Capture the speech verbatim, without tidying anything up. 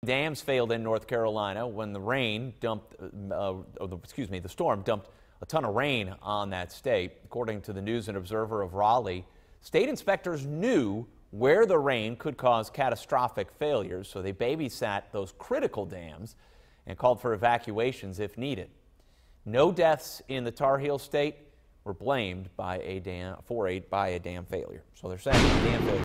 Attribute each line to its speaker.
Speaker 1: Dams failed in North Carolina when the rain dumped, uh, or the, excuse me, the storm dumped a ton of rain on that state. According to the News and Observer of Raleigh, state inspectors knew where the rain could cause catastrophic failures, so they babysat those critical dams and called for evacuations if needed. No deaths in the Tar Heel state were blamed by a dam for a by a dam failure. So they're saying the dam failure